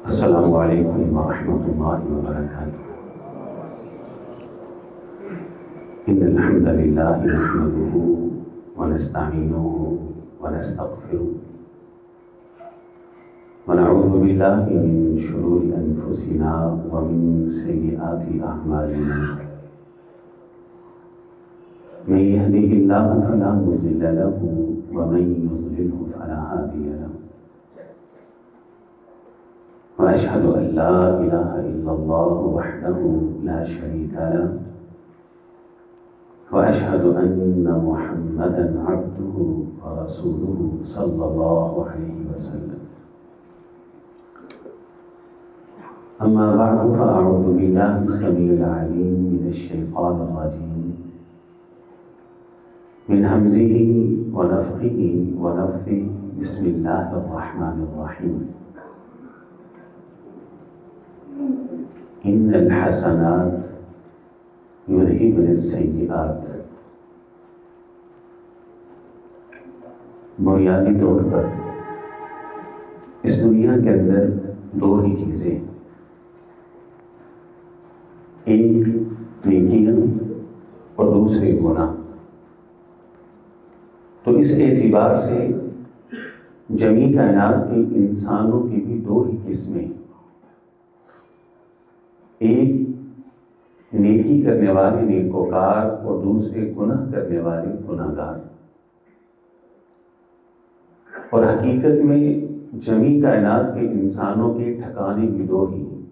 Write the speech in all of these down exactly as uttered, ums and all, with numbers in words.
السلام علیکم ورحمۃ اللہ وبرکاتہ۔ ان الحمد للہ نحمده ونستعینه ونستغفره ونعوذ باللہ من شرور انفسنا ومن سیئات اعمالنا، من يهده الله فلا مضل له ومن يضلله فلا هادي له، وأشهد أن لا إله إلا الله وحده لا شريك له، وأشهد أن محمدًا عبده ورسوله صلى الله عليه وسلم. أما بعد فأعوذ بالله السميع العليم من الشيطان الرجيم من همزه ونفخه ونفثه. بسم الله الرحمن الرحيم. ان الحسنات یذہبن السیئات۔ بنیادی طور پر اس دنیا کے اندر دو ہی چیزیں، ایک نیکیاں اور دوسرے گناہ۔ تو اس اعتبار سے جمیع کائنات کے انسانوں کی بھی دو ہی قسمیں، ایک نیکی کرنے والے نیکوکار اور دوسرے گناہ کرنے والے گناہگار۔ اور حقیقت میں جمیع کائنات کے انسانوں کے ٹھکانے بھی دو ہی ہیں،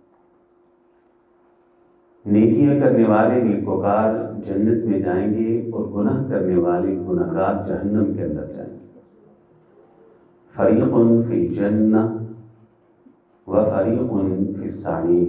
نیکیاں کرنے والے نیکوکار جنت میں جائیں گے اور گناہ کرنے والے گناہگار جہنم کے اندر جائیں گے۔ فریق فی الجنہ و فریق فی السعیر۔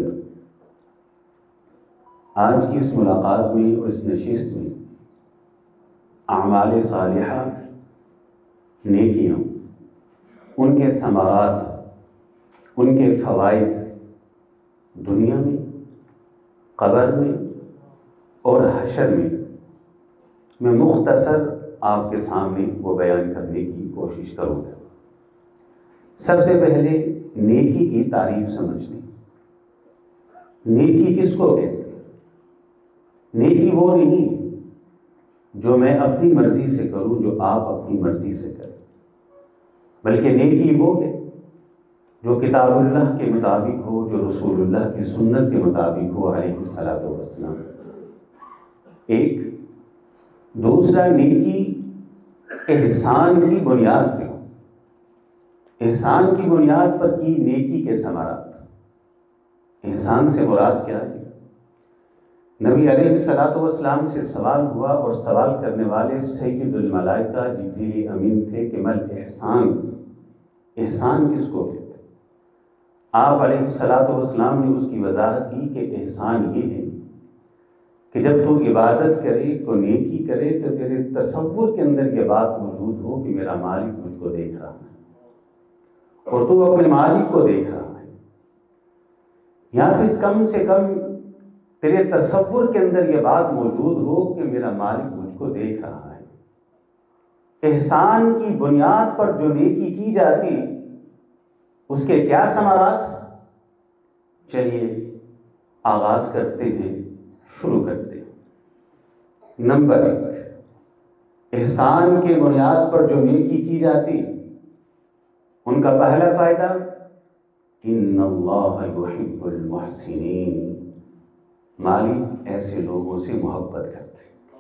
آج کی اس ملاقات میں اور اس نشست میں اعمال صالحہ، نیکیاں، ان کے ثمرات، ان کے فوائد دنیا میں، قبر میں اور حشر میں میں مختصر آپ کے سامنے وہ بیان کرنے کی کوشش کروں گا۔ سب سے پہلے نیکی کی تعریف سمجھنے۔ نیکی کس کو کہتے ہیں؟ نیکی وہ نہیں جو میں اپنی مرضی سے کروں، جو آپ اپنی مرضی سے کریں، بلکہ نیکی وہ ہے جو کتاب اللہ کے مطابق ہو، جو رسول اللہ کی سنت کے مطابق ہو علیہ الصلاۃ والسلام۔ ایک دوسرا، نیکی احسان کی بنیاد پہ ہو، احسان کی بنیاد پر کی نیکی کے ثمرات۔ احسان سے مراد کیا ہے؟ نبی علیہ الصلاۃ والسلام سے سوال ہوا اور سوال کرنے والے سید الملائکہ جبریل امین تھے کہ مل احسان، احسان کس کو کہتے ہیں؟ آپ علیہ الصلاۃ والسلام نے اس کی وضاحت کی کہ احسان یہ ہے کہ جب تو عبادت کرے، کو نیکی کرے، تو تیرے تصور کے اندر یہ بات موجود ہو کہ میرا مالک مجھ کو دیکھ رہا ہے اور تو اپنے مالک کو دیکھ رہا ہے، یا پھر کم سے کم تیرے تصور کے اندر یہ بات موجود ہو کہ میرا مالک مجھ کو دیکھ رہا ہے۔ احسان کی بنیاد پر جو نیکی کی جاتی اس کے کیا ثمرات؟ چلیے آغاز کرتے ہیں، شروع کرتے ہیں۔ نمبر ایک، احسان کے بنیاد پر جو نیکی کی جاتی ان کا پہلا فائدہ، ان اللہ یحب المحسنین، مالک ایسے لوگوں سے محبت کرتے،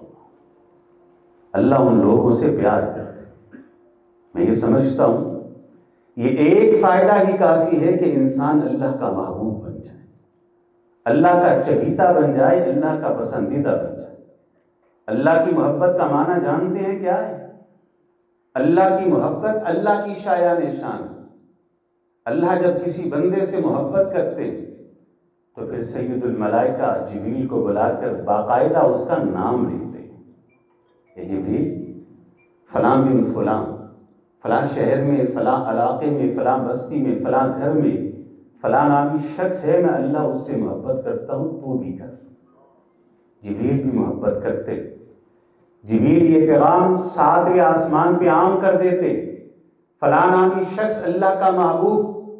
اللہ ان لوگوں سے پیار کرتے۔ میں یہ سمجھتا ہوں یہ ایک فائدہ ہی کافی ہے کہ انسان اللہ کا محبوب بن جائے، اللہ کا چہیتا بن جائے، اللہ کا پسندیدہ بن جائے۔ اللہ کی محبت کا معنی جانتے ہیں کیا ہے؟ اللہ کی محبت اللہ کی شایان شان ہے۔ اللہ جب کسی بندے سے محبت کرتے ہیں تو پھر سید الملائکہ جبریل کو بلا کر باقاعدہ اس کا نام لیتے ہیں، اے جبریل، فلاں بن فلاں، فلاں شہر میں، فلاں علاقے میں، فلاں بستی میں، فلاں گھر میں فلاں نامی شخص ہے، میں اللہ اس سے محبت کرتا ہوں، تو بھی کر۔ جبریل بھی محبت کرتے، جبریل یہ پیغام ساتویں آسمان پہ عام کر دیتے، فلاں نامی شخص اللہ کا محبوب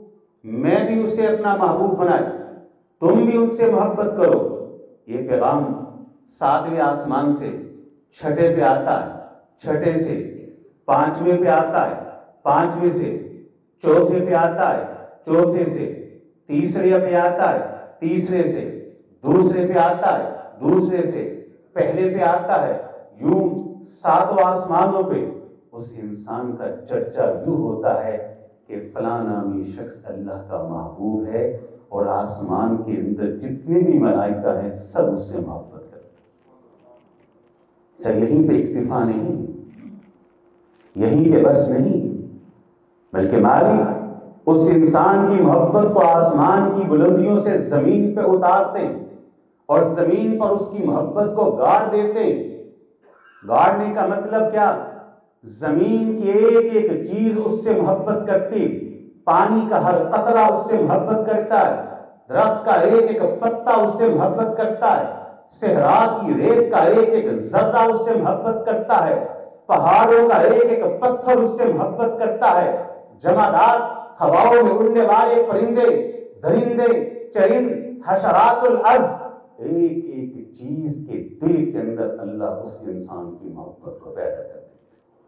میں بھی اسے اپنا محبوب بنائے، تم بھی ان سے محبت کرو۔ یہ پیغام ساتویں آسمان سے چھٹے پہ آتا ہے، چھٹے سے پانچویں پہ آتا ہے، پانچویں سے چوتھے پہ آتا ہے، چوتھے سے تیسرے پہ آتا ہے، تیسرے سے دوسرے پہ آتا ہے، دوسرے سے پہلے پہ آتا ہے۔ یوں ساتوں آسمانوں پہ اس انسان کا چرچا یوں ہوتا ہے کہ فلاں نامی شخص اللہ کا محبوب ہے، اور آسمان کے اندر جتنے بھی ملائکہ ہیں سب اس سے محبت کرتے ہیں۔ اچھا، یہیں پہ اکتفا نہیں، یہیں پہ بس نہیں، بلکہ مالک اس انسان کی محبت کو آسمان کی بلندیوں سے زمین پہ اتارتے ہیں، اور زمین پر اس کی محبت کو گاڑ دیتے ہیں۔ گاڑنے کا مطلب کیا؟ زمین کی ایک ایک چیز اس سے محبت کرتی، پانی کا ہر قطرہ اس سے محبت کرتا ہے، درخت کا ایک ایک پتا اس سے محبت کرتا ہے، صحرا کی ریت کا ایک ایک ذرہ اس سے محبت کرتا ہے، پہاڑوں کا ایک ایک پتھر اس سے محبت کرتا ہے، جمادات، ہواؤں میں اڑنے والے پرندے، درندے، چرند، حشرات الارض، ایک ایک چیز کے دل کے اندر اللہ اس انسان کی محبت کو پیدا کر دیتے۔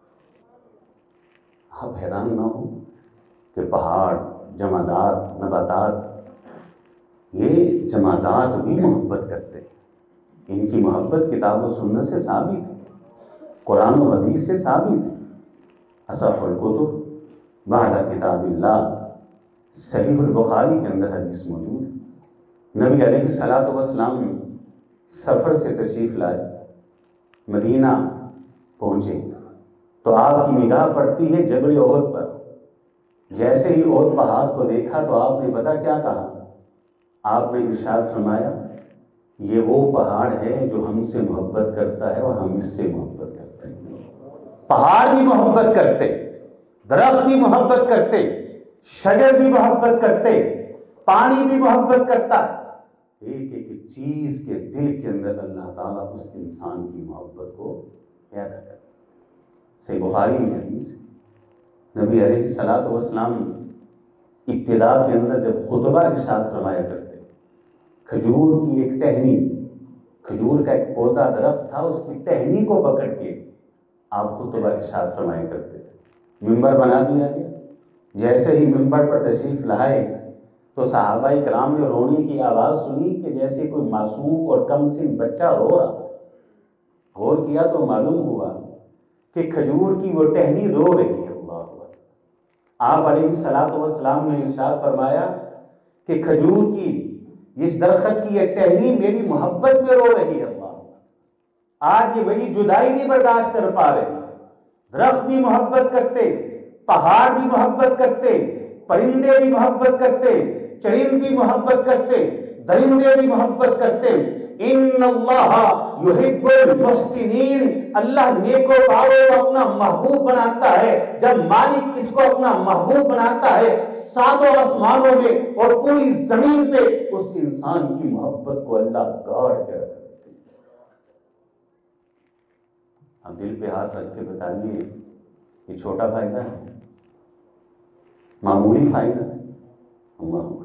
آپ حیران نہ ہو کہ پہاڑ، جمادات، نباتات، یہ جمادات بھی محبت کرتے ہیں۔ ان کی محبت کتاب و سنت سے ثابت ہے، قرآن و حدیث سے ثابت ہے۔ اصح الکتب بعد کتاب اللہ، صحیح البخاری کے اندر حدیث موجود ہے۔ نبی علیہ الصلوۃ والسلام سفر سے تشریف لائے، مدینہ پہنچے تو آپ کی نگاہ پڑتی ہے جبل احد پر۔ جیسے ہی احد پہاڑ کو دیکھا تو آپ نے پتا کیا کہا؟ آپ نے ارشاد فرمایا، یہ وہ پہاڑ ہے جو ہم سے محبت کرتا ہے اور ہم اس سے محبت کرتے ہیں۔ پہاڑ بھی محبت کرتے، درخت بھی محبت کرتے، شجر بھی محبت کرتے، پانی بھی محبت کرتا ہے۔ ایک ایک چیز کے دل کے اندر اللہ تعالیٰ اس انسان کی محبت کو پیدا کرتا ہے۔ صحیح بخاری میں حدیث ہے، نبی علیہ الصلوۃ والسلام ابتدا کے اندر جب خطبہ ارشاد فرمایا کرتے، کھجور کی ایک ٹہنی، کھجور کا ایک پودا درخت تھا، اس کی ٹہنی کو پکڑ کے آپ خطبہ ارشاد فرمایا کرتے تھے۔ منبر بنا دیا گیا، جیسے ہی منبر پر تشریف لائے تو صحابہ کرام نے رونے کی آواز سنی کہ جیسے کوئی معصوم اور کم سن بچہ رو رہا۔ غور کیا تو معلوم ہوا کہ کھجور کی وہ ٹہنی رو رہی ہے۔ اللہ اکبر۔ آپ علیہ الصلوۃ والسلام نے ارشاد فرمایا کہ کھجور کی اس درخت کی یہ ٹہنی میری محبت میں رو رہی ہے۔ اللہ، آج یہ بڑی جدائی نہیں برداشت کر پا رہی۔ درخت بھی محبت کرتے، پہاڑ بھی محبت کرتے، پرندے بھی محبت کرتے، چرند بھی محبت کرتے، درندے بھی محبت کرتے۔ ان اللہ یحب المحسنین، اللہ نیکوکاروں کو اپنا محبوب بناتا ہے۔ جب مالک اس کو اپنا محبوب بناتا ہے، ساتوں آسمانوں میں اور پوری زمین پہ اس انسان کی محبت کو اللہ گاڑ کے رکھ دیتے ہیں۔ اب دل پہ ہاتھ رکھ کے بتائیے، یہ چھوٹا فائدہ ہے؟ معمولی فائدہ ہے؟ اللہ اکبر۔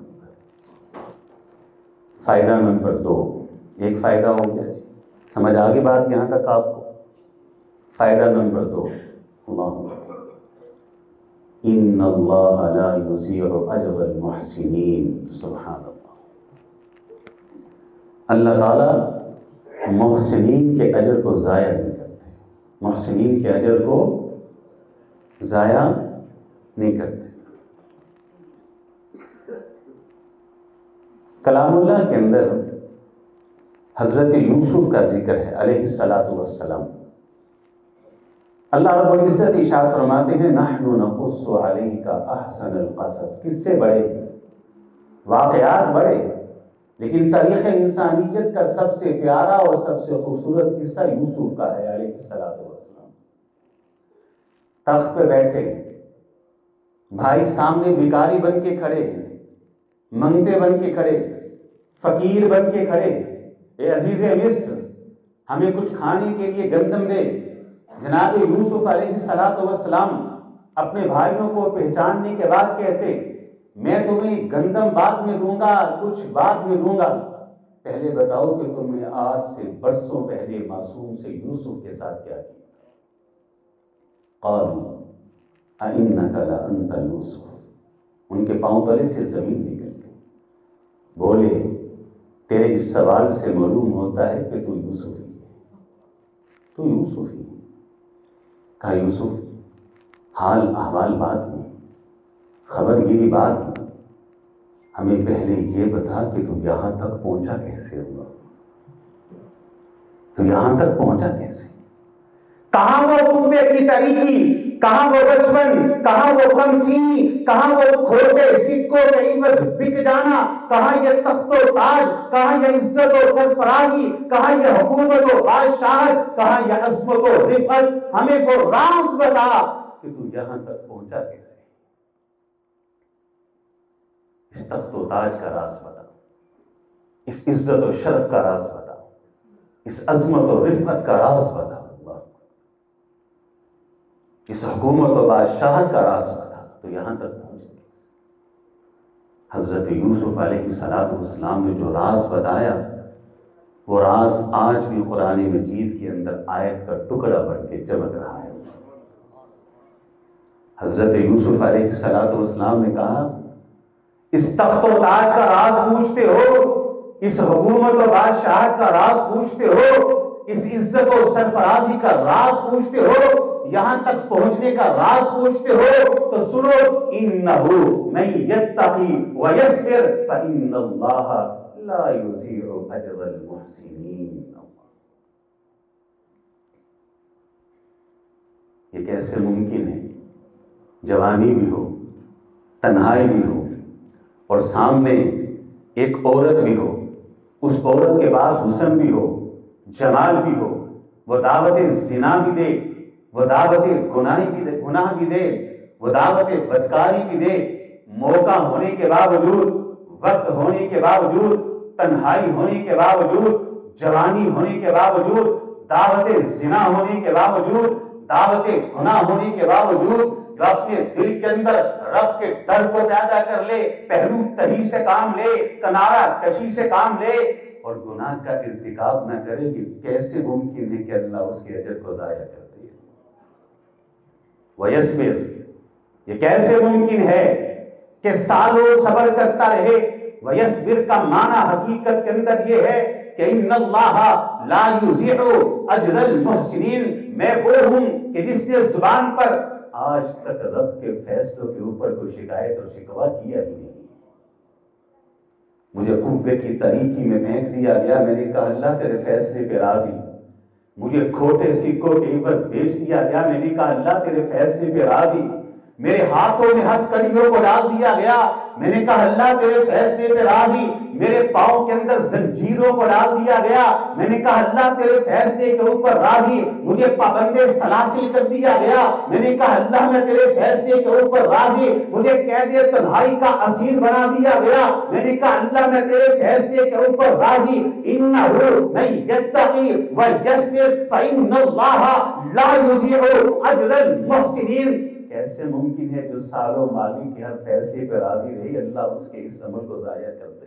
فائدہ نمبر دو، ایک فائدہ ہو گیا جی، سمجھ آگے بات یہاں تک آپ کو؟ فائدہ نمبر دو، اللہ اکبر، ان اللہ لا یضیع اجر المحسنین۔ سبحان اللہ، اللہ تعالیٰ محسنین کے اجر کو ضائع نہیں کرتے، محسنین کے اجر کو ضائع نہیں کرتے۔ کلام اللہ کے اندر حضرت یوسف کا ذکر ہے علیہ الصلاۃ والسلام۔ اللہ رب العزت ارشاد فرماتے ہیں، نحن نقص علیک احسن القصص۔ کس سے بڑے واقعات بڑے، لیکن تاریخ انسانیت کا سب سے پیارا اور سب سے خوبصورت قصہ یوسف کا ہے علیہ الصلاۃ والسلام۔ تخت پہ بیٹھے، بھائی سامنے بھکاری بن کے کھڑے ہیں، منگتے بن کے کھڑے، فقیر بن کے کھڑے، اے عزیز مصر ہمیں کچھ کھانے کے لیے گندم دے۔ جناب یوسف علیہ الصلوۃ والسلام اپنے بھائیوں کو پہچاننے کے بعد کہتے، میں تمہیں گندم بعد میں دوں گا، کچھ بعد میں دوں گا، پہلے بتاؤ کہ تم نے آج سے برسوں پہلے معصوم سے یوسف کے ساتھ کیا کیا؟ قالوا اِنَّكَ لَأَنْتَ یوسف، ان کے پاؤں تلے سے زمین نکل گئی، بولے تیرے اس سوال سے معلوم ہوتا ہے کہ تو یوسف ہی ہے، تو یوسف ہی ہے۔ کہا یوسف حال احوال بات میں، خبر گیری بات میں، ہمیں پہلے یہ بتا کہ تو یہاں تک پہنچا کیسے ہوا، تو یہاں تک پہنچا کیسے؟ کہاں وہ کنبے کی تاریکی، کہاں وہ بچپن، کہاں وہ کم سینی، کہاں وہ کھوٹے سکوں کے عوض بک جانا، کہاں یہ تخت و تاج، کہاں یہ عزت و سرفرازی، کہاں یہ حکومت و بادشاہت، کہاں یہ عظمت و رفعت، ہمیں وہ راز بتا کہ تو یہاں تک پہنچا کیسے؟ اس تخت و تاج کا راز بتا، اس عزت و شرف کا راز بتا، اس عظمت و رفعت کا راز بتا، اس حکومت و بادشاہت کا راز بتا، تو یہاں تک پہنچے۔ حضرت یوسف علیہ الصلوۃ والسلام نے جو راز بتایا، وہ راز آج بھی قرآن مجید کے اندر آیت کا ٹکڑا بن کے چمک رہا ہے۔ حضرت یوسف علیہ الصلوۃ والسلام نے کہا اس تخت و تاج کا راز پوچھتے ہو، اس حکومت و بادشاہت کا راز پوچھتے ہو، اس عزت و سرفرازی کا راز پوچھتے ہو، یہاں تک پہنچنے کا راز پوچھتے ہو، تو سنو انہو من یتقی ویصبر فإن اللہ لا یضیع اجر المحسنین۔ یہ کیسے ممکن ہے؟ جوانی بھی ہو، تنہائی بھی ہو، اور سامنے ایک عورت بھی ہو، اس عورت کے پاس حسن بھی ہو، جمال بھی ہو، وہ دعوت زنا بھی دے، وہ دعوت گناہ بھی دے گناہ بھی دے وہ دعوت بدکاری بھی دے، موقع ہونے کے باوجود، وقت ہونے کے باوجود، تنہائی ہونے کے باوجود، جوانی ہونے کے باوجود، دعوت زنا ہونے کے باوجود، دعوت گناہ ہونے کے باوجود، جو اپنے دل کے اندر رب کے ڈر کو پیدا کر لے، پہلو تہی سے کام لے، کنارہ کشی سے کام لے، اور گناہ کا ارتکاب نہ کرے، یہ کیسے ممکن ہے کہ اللہ اس کے اجر کو ضائع کر دے؟ وَيَصْبِرْ، یہ کیسے ممکن ہے کہ سالوں صبر کرتا رہے؟ وَيَصْبِرْ کا معنی حقیقت کے اندر یہ ہے کہ ان اللہ لا یضیع اجر المحسنین، میں وہ ہوں کہ جس نے زبان پر آج تک رب کے فیصلوں کے اوپر کوئی شکایت اور شکوہ کیا ہی نہیں۔ مجھے کنبے کی تاریکی میں پھینک دیا گیا، میں نے کہا اللہ تیرے فیصلے پہ راضی۔ مجھے کھوٹے سکوں کے عوض بیچ دیا گیا، میں نے کہا اللہ تیرے فیصلے پہ راضی۔ میرے ہاتھوں میں ہتھ کڑیوں کو ڈال دیا گیا، میں نے کہا اللہ تیرے فیصلے پہ راضی۔ میرے پاؤں کے اندر زنجیروں کو ڈال دیا گیا، میں نے کہا اللہ تیرے فیصلے کے اوپر راضی۔ مجھے پابند سلاسل کر دیا گیا، میں نے کہا اللہ میں تیرے فیصلے کے اوپر راضی۔ مجھے قید تنہائی کا اسیر بنا دیا گیا، میں نے کہا اللہ میں تیرے فیصلے کے اوپر راضی۔ انہ من یتقی ویصبر فإن اللہ لا یضیع اجر المحسنین۔ کیسے ممکن ہے جو سالوں ماضی کے ہر فیصلے پہ راضی رہی، اللہ اس کے اس عمل کو ضائع کر دے؟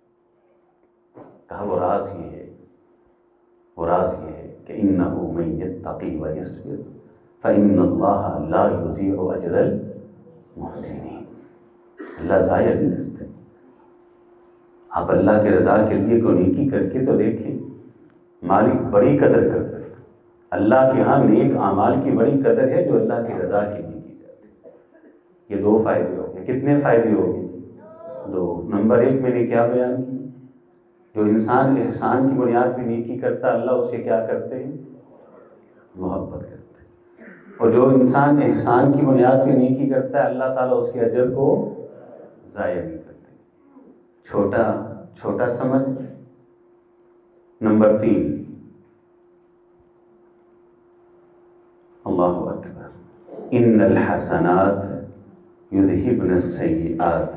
کہا وہ راز یہ ہے، وہ راز یہ ہے کہ انہو من یتقی ویصبر فإن اللہ لا یضیع اجر المحسنین۔ اللہ ضائع نہیں کرتے۔ آپ اللہ کے رضا کے لیے کوئی نیکی کر کے تو دیکھیں، مالک بڑی قدر کرتا ہے۔ اللہ کے ہاں نیک اعمال کی بڑی قدر ہے جو اللہ کی رضا کے لیے کی جاتی ہے۔ یہ دو فائدے ہو گئے۔ کتنے فائدے ہو گئے؟ دو۔ نمبر ایک میں نے کیا بیان کی؟ جو انسان احسان کی بنیاد پہ نیکی کرتا، اللہ اس سے کیا کرتے ہیں؟ محبت کرتے ہیں۔ اور جو انسان احسان کی بنیاد پہ نیکی کرتا ہے، اللہ تعالیٰ اس کے اجر کو ضائع نہیں کرتے۔ چھوٹا چھوٹا سمجھ۔ نمبر تین، اللہ اکبر، ان الحسنات یذہبن السیئات۔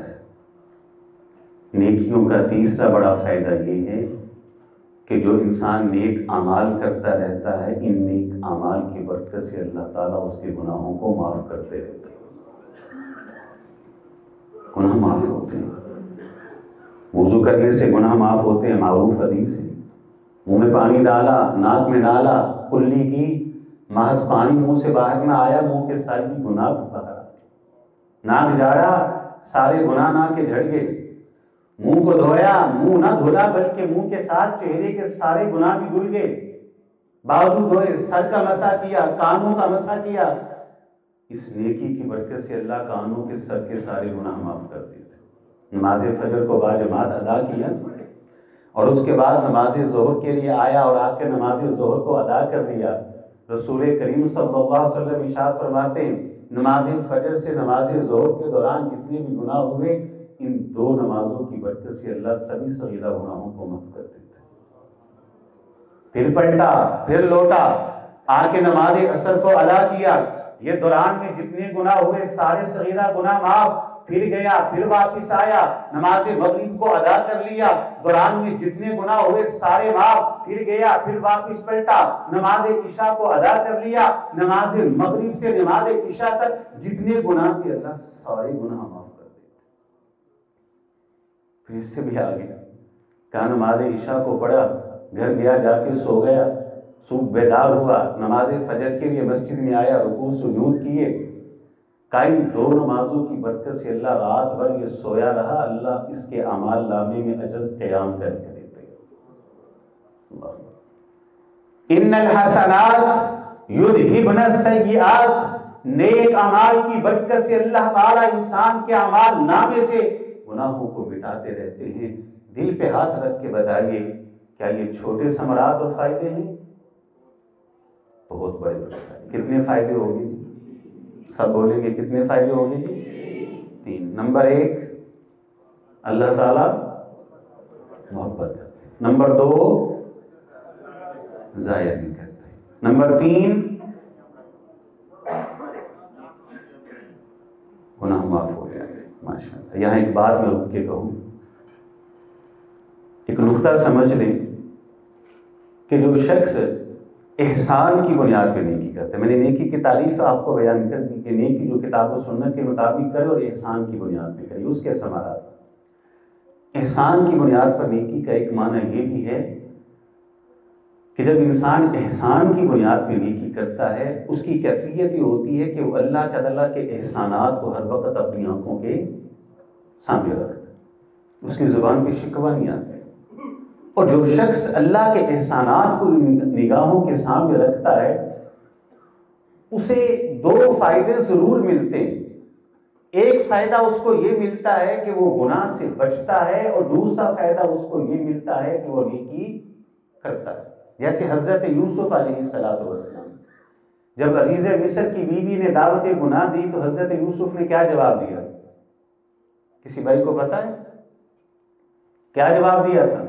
نیکیوں کا تیسرا بڑا فائدہ یہ ہے کہ جو انسان نیک اعمال کرتا رہتا ہے، ان نیک اعمال کی برکت سے اللہ تعالیٰ اس کے گناہوں کو معاف کرتے رہتے ہیں۔ گناہ معاف ہوتے ہیں. وضو کرنے سے گناہ معاف ہوتے ہیں، معروف حدیث ہے. منہ میں پانی ڈالا، ناک میں ڈالا، کلی کی، محض پانی منہ سے باہر نہ آیا، منہ کے سارے گناہ باہر آ گئے. ناک جھاڑا، سارے گناہ ناک کے جھڑ گئے. منہ کو دھویا، منہ نہ دھولا بلکہ منہ کے ساتھ چہرے کے سارے گناہ بھی دھل گئے. بازو دھوئے، سر کا مسح کیا، کانوں کا مسح کیا. اس نیکی کی برکت سے اللہ کانوں کے سر کے سارے گناہ معاف کر دیتے. نماز فجر کو باجماعت ادا کیا اور اس کے بعد نماز ظہر کے لیے آیا اور آ کے نماز ظہر کو ادا کر دیا. رسول کریم صلی اللہ علیہ وسلم ارشاد فرماتے ہیں نماز فجر سے نماز ظہر کے دوران جتنے بھی گناہ ہوئے ان دو نمازوں کی برکت سے اللہ سبھی صغیرہ گناہوں کو معاف کر دیتا ہے. پھر پلٹا، پھر لوٹا، آ کے نماز عصر کو ادا کیا. یہ دوران میں جتنے گناہ ہوئے سارے صغیرہ گناہ معاف. پھر گیا، پھر واپس آیا، نماز مغرب کو ادا کر لیا. دوران میں جتنے گناہ ہوئے سارے معاف. پھر گیا، پھر واپس پلٹا، نماز عشاء کو ادا کر لیا. نماز مغرب سے نماز عشاء تک جتنے گناہ تھے اللہ سارے گناہ معاف کر دیتے. پھر اس سے بھی آگے کہا نماز عشاء کو پڑھا، گھر گیا، جا کے سو گیا، صبح بیدار ہوا، نماز فجر کے لیے مسجد میں آیا، رکوع سجود کیے. قائم دو نمازوں کی برکت سے اللہ رات بھر یہ سویا رہا، اللہ اس کے اعمال نامے میں اجر قیام کر کے دیتے. ان الحسنات یذہبن السیئات، نیک اعمال کی برکت سے اللہ تعالیٰ انسان کے اعمال نامے سے گناہوں کو مٹاتے رہتے ہیں. دل پہ ہاتھ رکھ کے بتائیے کیا یہ چھوٹے ثمرات اور فائدے ہیں؟ بہت بڑے فائدے. کتنے فائدے ہوں گے جی؟ سب بولیں گے کتنے فائدے ہوں گے جی؟ تین. نمبر ایک، اللہ تعالیٰ محبت کرتے ہیں. نمبر دو، ضائع نہیں کرتے. نمبر تین، گناہ معاف ہو جاتے ہیں. ماشاء اللہ. یہاں ایک بات میں رک کے کہوں، ایک نقطہ سمجھ لیں کہ جو شخص احسان کی بنیاد پہ نیکی کرتے ہیں، میں نے نیکی کی تعریف آپ کو بیان کر دی کہ نیکی جو کتاب و سنت کے مطابق کرے اور احسان کی بنیاد پہ کرے، اس کے ثمرات. احسان کی بنیاد پر نیکی کا ایک معنی یہ بھی ہے کہ جب انسان احسان کی بنیاد پہ نیکی کرتا ہے اس کی کیفیت یہ ہوتی ہے کہ وہ اللہ تعالیٰ کے احسانات کو ہر وقت اپنی آنکھوں کے سامنے رکھتا ہے، اس کی زبان پہ شکوہ نہیں آتا. اور جو شخص اللہ کے احسانات کو نگاہوں کے سامنے رکھتا ہے اسے دو فائدے ضرور ملتے ہیں. ایک فائدہ اس کو یہ ملتا ہے کہ وہ گناہ سے بچتا ہے، اور دوسرا فائدہ اس کو یہ ملتا ہے کہ وہ نیکی کرتا ہے. جیسے حضرت یوسف علیہ السلام، جب عزیز مصر کی بیوی نے دعوت گناہ دی تو حضرت یوسف نے کیا جواب دیا؟ کسی بھائی کو پتا ہے کیا جواب دیا تھا؟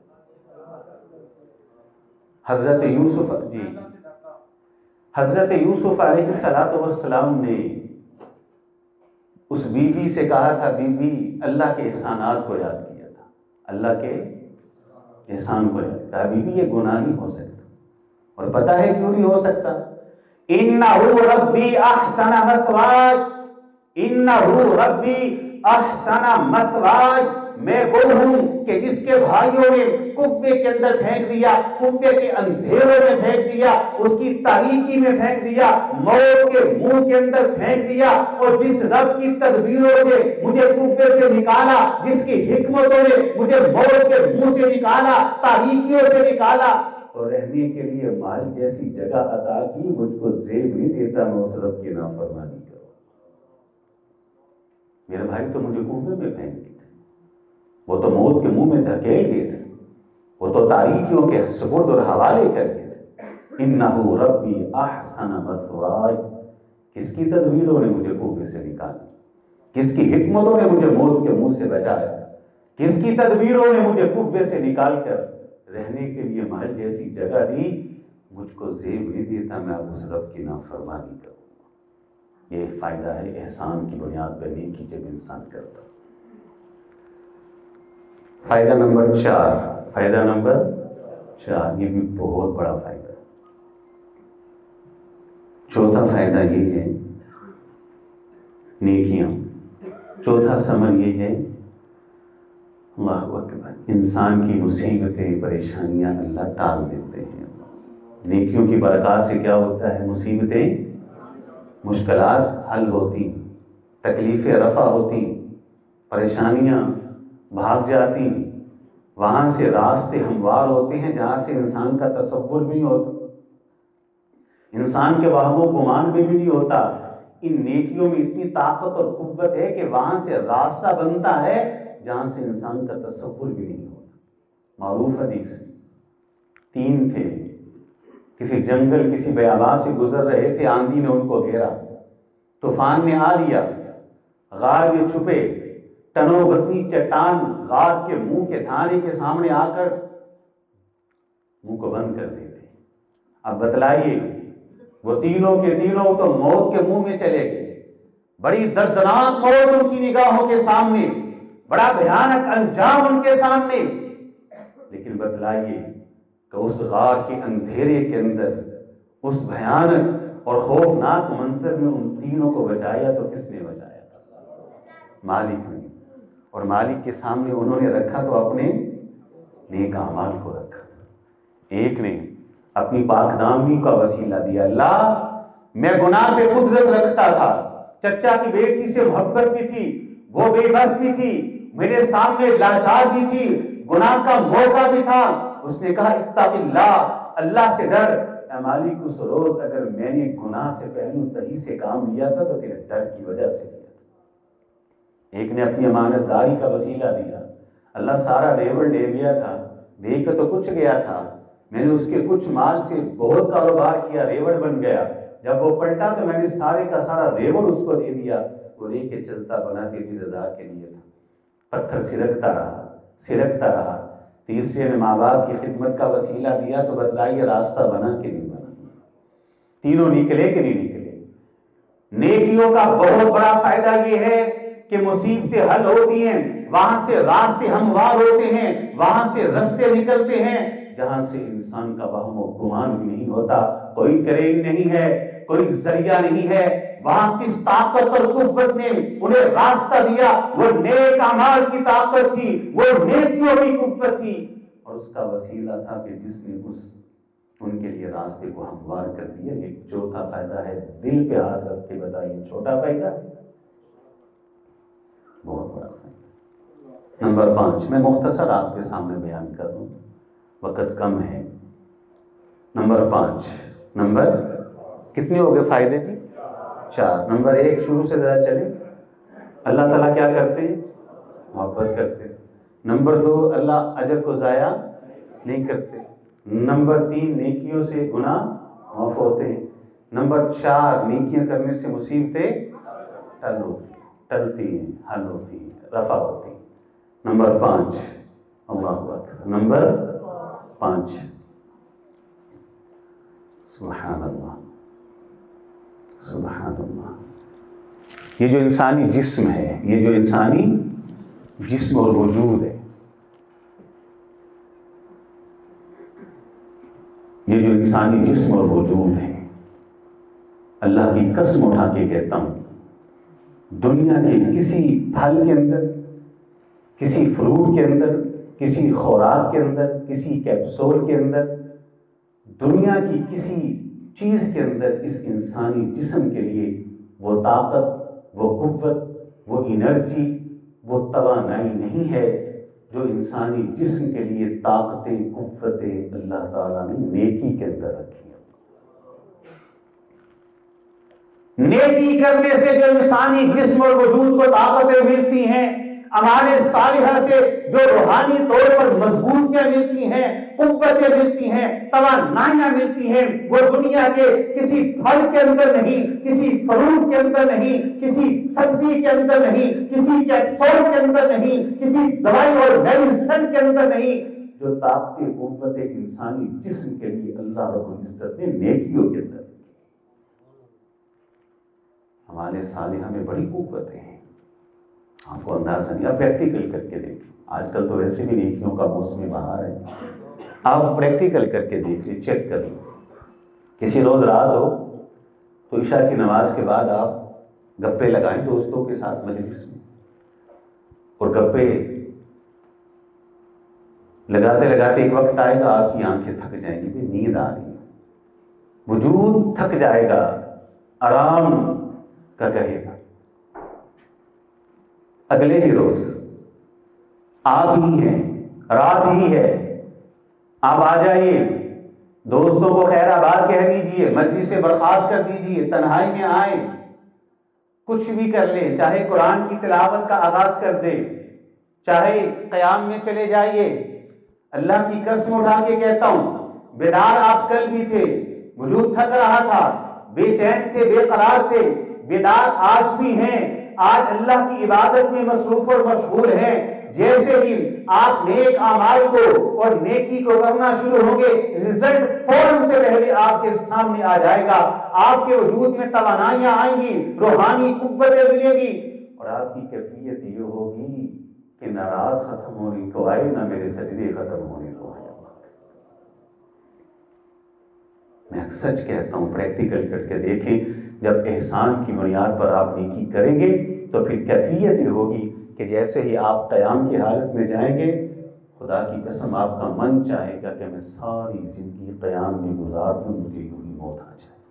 حضرت یوسف جی حضرت یوسف علیہ السلام نے اس بی بی سے کہا تھا، بی بی اللہ کے احسانات کو یاد کیا تھا، اللہ کے احسان کو یاد کیا. بی بی یہ گناہ نہیں ہو سکتا، اور پتہ ہے کیوں نہیں ہو سکتا؟ اِنَّهُ رَبِّي أَحْسَنَ مَثْوَايَ اِنَّهُ رَبِّي أَحْسَنَ مَثْوَايَ. میں وہ ہوں کہ جس کے بھائیوں نے کبے کے اندر پھینک دیا، کبے کے اندھیروں میں پھینک دیا، اس کی تاریکی میں پھینک دیا، موت کے منہ کے اندر پھینک دیا. اور جس رب کی تدبیروں سے مجھے کبے سے نکالا، جس کی حکمتوں نے مجھے موت کے منہ سے نکالا، تاریکیوں سے نکالا، اور رہنے کے لیے مال جیسی جگہ عطا کی، مجھ کو زیب نہیں دیتا میں اس رب کی نافرمانی کروں. میرے بھائی تو مجھے کبے میں پھینک دیے، وہ تو موت کے منہ میں دھکیل گئے تھے، وہ تو تاریکیوں کے سپرد اور حوالے کر گئے تھے. انہو ربی احسن مثوای، کس کی تدبیروں نے مجھے کوفے سے نکالا، کس کی حکمتوں نے مجھے موت کے منہ سے بچایا، کس کی تدبیروں نے مجھے کوفے سے نکال کر رہنے کے لیے محل جیسی جگہ دی، مجھ کو زیب نہیں دیتا میں اب اس رب کی نافرمانی کروں. یہ فائدہ ہے احسان کی بنیاد پر نیکی جب انسان کرتا. فائدہ نمبر چار، فائدہ نمبر چار یہ بھی بہت بڑا فائدہ ہے. چوتھا فائدہ یہ ہے نیکیاں چوتھا ثمر یہ ہے، اللہ اکبر، انسان کی مصیبتیں پریشانیاں اللہ ٹال دیتے ہیں۔ نیکیوں کی برکات سے کیا ہوتا ہے؟ مصیبتیں، مشکلات حل ہوتی، تکلیفیں رفع ہوتی، پریشانیاں بھاگ جاتی، وہاں سے راستے ہموار ہوتے ہیں جہاں سے انسان کا تصور بھی نہیں ہوتا، انسان کے وہم و گمان میں بھی نہیں ہوتا۔ ان نیکیوں میں اتنی طاقت اور قوت ہے کہ وہاں سے راستہ بنتا ہے جہاں سے انسان کا تصور بھی نہیں ہوتا۔ معروف حدیث، تین تھے، کسی جنگل کسی بیابان سے گزر رہے تھے، آندھی نے ان کو گھیرا، طوفان نے آ لیا، غار میں چھپے، ٹنو بسنی چٹان غار کے منہ کے دھانے کے سامنے آ کر منہ کو بند کر دیتے۔ اب بتلائیے، وہ تینوں کے تینوں تو موت کے منہ میں چلے گئے، بڑی دردناک موت ان کی نگاہوں کے سامنے، بڑا بھیانک انجام ان کے سامنے، لیکن بتلائیے کہ اس غار کے اندھیرے کے اندر، اس بھیانک اور خوفناک منظر میں ان تینوں کو بچایا تو کس نے بچایا؟ مالک نے۔ اور مالک کے سامنے انہوں نے رکھا تو اپنے نیک اعمال کو رکھا۔ ایک نے اپنی پاک دامنی کا وسیلہ دیا، اللہ میں گناہ پہ قدرت رکھتا تھا، چچا کی بیٹی سے محبت بھی تھی، وہ بے بس بھی تھی، میرے سامنے لاچار بھی تھی، گناہ کا موقع بھی تھا، اس نے کہا اتق اللہ، اللہ سے ڈر۔ اے مالک اس روز اگر میں نے گناہ سے پہلو تہی سے کام لیا تھا تو تیرے ڈر کی وجہ سے لیا تھا۔ ایک نے اپنی امانت داری کا وسیلہ دیا، اللہ سارا ریوڑ لے گیا تھا، دے کے تو کچھ گیا تھا، میں نے اس کے کچھ مال سے بہت کاروبار کیا، ریوڑ بن گیا، جب وہ پلٹا تو میں نے سارے کا سارا ریوڑ اس کو دے دیا، وہ لے کے چلتا بنا تیری رضا کے لیے تھا۔ پتھر سرکتا رہا سرکتا رہا۔ تیسرے نے ماں باپ کی خدمت کا وسیلہ دیا تو بتلائیے راستہ بنا کہ نہیں بنا؟ تینوں نکلے کہ نہیں نکلے؟ نیکیوں کا بہت بڑا فائدہ یہ ہے کہ مصیبتیں حل ہوتی ہیں، وہاں سے راستے ہموار ہوتے ہیں، وہاں سے رستے نکلتے ہیں جہاں سے انسان کا وہم و گمان بھی نہیں ہوتا، کوئی کریم نہیں ہے، کوئی ذریعہ نہیں ہے، وہاں کس طاقت اور قوت نے انہیں راستہ دیا؟ وہ نیک اعمال کی طاقت تھی، وہ نیکیوں کی قوت تھی، اور اس کا وسیلہ تھا کہ جس نے اس ان کے لیے راستے کو ہموار کر دیا۔ یہ چوتھا فائدہ ہے، دل پہ ہاتھ رکھ کے بتائیے چھوٹا فائدہ ہے بہت بڑا فائدہ۔ نمبر پانچ، میں مختصر آپ کے سامنے بیان کر دوں، وقت کم ہے۔ نمبر پانچ، نمبر کتنے ہو گئے فائدے جی؟ چار۔ نمبر ایک شروع سے ذرا چلیں، اللہ تعالیٰ کیا کرتے ہیں؟ محبت کرتے ہیں۔ نمبر دو، اللہ اجر کو ضائع نہیں کرتے۔ نمبر تین، نیکیوں سے گناہ معاف ہوتے ہیں۔ نمبر چار، نیکیاں کرنے سے مصیبتیں ٹل ہوتی ہیں ٹلتی ہیں حل ہوتی ہیں رفع ہوتی ہیں۔ نمبر پانچ، اللہ اکبر، نمبر پانچ، سبحان اللہ سبحان اللہ، یہ جو انسانی جسم ہے، یہ جو انسانی جسم اور وجود ہے، یہ جو انسانی جسم اور وجود ہے، اللہ کی قسم اٹھا کے کہتا ہوں، دنیا کے کسی پھل کے اندر، کسی فروٹ کے اندر، کسی خوراک کے اندر، کسی کیپسول کے اندر، دنیا کی کسی چیز کے اندر اس انسانی جسم کے لیے وہ طاقت، وہ قوت، وہ انرجی، وہ توانائی نہیں ہے جو انسانی جسم کے لیے طاقتیں، قوتیں اللہ تعالیٰ نے نیکی کے اندر رکھی ہیں۔ نیکی کرنے سے جو انسانی جسم اور وجود کو طاقتیں ملتی ہیں، اعمال صالحہ سے جو روحانی طور پر مضبوطیاں ملتی ہیں، قوتیں ملتی ہیں، توانائیاں ملتی ہیں، وہ دنیا کے کسی پھل کے اندر نہیں، کسی فروٹ کے اندر نہیں، کسی سبزی کے اندر نہیں، کسی کیپسول کے اندر نہیں، کسی دوائی اور میڈیسن کے اندر نہیں۔ جو طاقتیں، قوتیں انسانی جسم کے لیے اللہ رب العزت نے نیکیوں کے اندر، ہمارے صالحہ میں بڑی قوتیں ہیں، آپ کو اندازہ نہیں، آپ پریکٹیکل کر کے دیکھیں۔ آج کل تو ویسے بھی نیکیوں کا موسم بہار ہے، آپ پریکٹیکل کر کے دیکھ لیں، چیک کر لیں۔ کسی روز رات ہو تو عشاء کی نماز کے بعد آپ گپے لگائیں دوستوں کے ساتھ مجلس میں، اور گپے لگاتے لگاتے ایک وقت آئے گا آپ کی آنکھیں تھک جائیں گی، نیند آ رہی ہے، وجود تھک جائے گا، آرام کا کہے گا۔ اگلے ہی روز آپ ہی ہیں، رات ہی ہے، آپ آ جائیے، دوستوں کو خیر آباد کہہ دیجئے، مجلس سے برخاست کر دیجئے، تنہائی میں آئیں، کچھ بھی کر لیں، چاہے قرآن کی تلاوت کا آغاز کر دیں، چاہے قیام میں چلے جائیے۔ اللہ کی قسم اٹھا کے کہتا ہوں، بیدار آپ کل بھی تھے، وجود تھک رہا تھا، بے چین تھے، بے قرار تھے، بیدار آج بھی ہیں، آج اللہ کی عبادت میں مصروف اور مشغول ہیں۔ جیسے ہی آپ نیک اعمال کو اور نیکی کو کرنا شروع ہوں گے، رزلٹ فوراً سے پہلے آپ کے سامنے آ جائے گا، آپ کے وجود میں توانائیاں آئیں گی، روحانی قوتیں ملیں گی، اور آپ کی کیفیت یہ ہوگی کہ نہ رات ختم ہونے کو آئی، نہ میرے سجدے ختم ہونے کو آئے۔ میں سچ کہتا ہوں، پریکٹیکل کر کے دیکھیں، جب احسان کی بنیاد پر آپ نیکی کریں گے تو پھر کیفیت یہ ہوگی کہ جیسے ہی آپ قیام کی حالت میں جائیں گے، خدا کی قسم آپ کا من چاہے گا کہ میں ساری زندگی قیام میں گزار دوں، مجھے یوں ہی موت آ جائے۔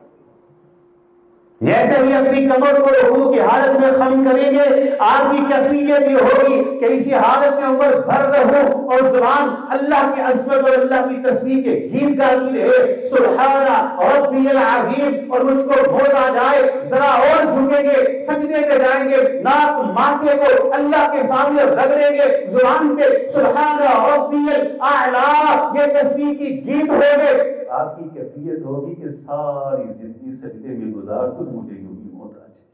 جیسے ہی اپنی کمر کو رکوع کی حالت میں خم کریں گے، آپ کی کیفیت یہ ہوگی کہ اسی حالت میں عمر بھر رہوں اور زبان اللہ کی عظمت اور اللہ کی تسبیح کے گیت گاتی رہے، سبحان ربی العظیم، اور مجھ کو ہوش آ جائے، ذرا اور جھکیں گے، سجدے میں جائیں گے، ناک ماتھے کو اللہ کے سامنے رگڑیں گے، زبان پہ سبحان ربی الاعلی یہ تسبیح کی گیت ہوگے۔ آپ کی کیفیت ہوگی کہ ساری زندگی سجدے میں گزار تو مجھے یوں ہی موت آ جائے،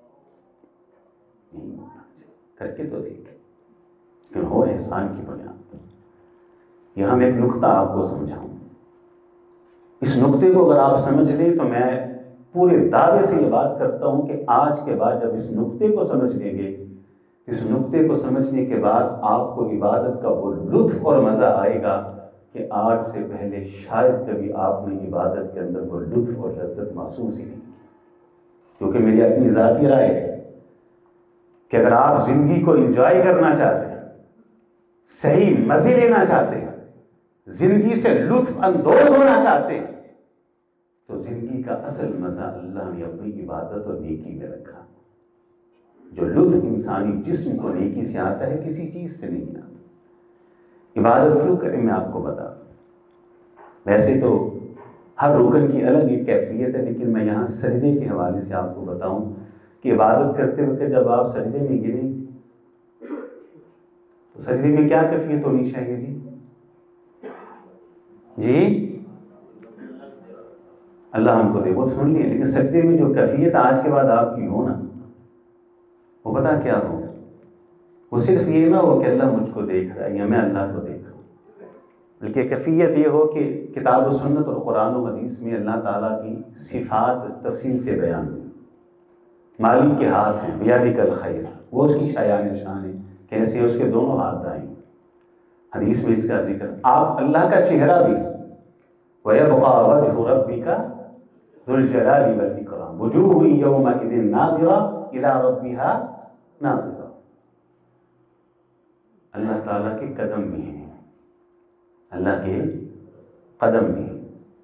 نہیں موت آ جائے۔ کر کے تو دیکھیں کہ ہو احسان کی بنیاد پر۔ یہاں میں ایک نقطہ آپ کو سمجھاؤں، اس نقطے کو اگر آپ سمجھ لیں تو میں پورے دعوے سے یہ بات کرتا ہوں کہ آج کے بعد جب اس نقطے کو سمجھ لیں گے، اس نقطے کو سمجھنے کے بعد آپ کو عبادت کا وہ لطف اور مزہ آئے گا کہ آج سے پہلے شاید کبھی آپ نے عبادت کے اندر وہ لطف اور لذت محسوس ہی نہیں کی۔ کیونکہ میری اپنی ذاتی رائے ہے کہ اگر آپ زندگی کو انجوائے کرنا چاہتے ہیں، صحیح مزے لینا چاہتے ہیں، زندگی سے لطف اندوز ہونا چاہتے ہیں، تو زندگی کا اصل مزہ اللہ نے اپنی عبادت اور نیکی میں رکھا۔ جو لطف انسانی جسم کو نیکی سے آتا ہے، کسی چیز سے نہیں آتا۔ عبادت کیوں کریں میں آپ کو بتا دوں۔ ویسے تو ہر رکن کی الگ ایک کیفیت ہے، لیکن میں یہاں سجدے کے حوالے سے آپ کو بتاؤں کہ عبادت کرتے وقت جب آپ سجدے میں گریں تو سجدے میں کیا کیفیت ہونی چاہیے جی؟ جی اللہ ہم کو دے، وہ سن لیے، لیکن سجدے میں جو کیفیت آج کے بعد آپ کی ہو نا، وہ پتا کیا ہو؟ وہ صرف یہ نہ ہو کہ اللہ مجھ کو دیکھ رہا ہے یا میں اللہ کو دیکھ رہا ہوں، بلکہ کیفیت یہ ہو کہ کتاب و سنت اور قرآن و حدیث میں اللہ تعالیٰ کی صفات تفصیل سے بیان ہوئی۔ مالک کے ہاتھ ہیں، بیدک الخیر، وہ اس کی شایان شان ہے، کیسے اس کے دونوں ہاتھ دائیں، حدیث میں اس کا ذکر۔ آپ اللہ کا چہرہ بھی، وَيَبْقَى وَجْهُ رَبِّكَ ذُو الْجَلَالِ وَالْإِكْرَامِ وُجُوهٌ يَوْمَئِذٍ نَاظِرَةٌ إِلَىٰ رَبِّهَا نَاظِرَةٌ۔ اللہ تعالیٰ کے قدم بھی ہیں، اللہ کے قدم بھی ہیں۔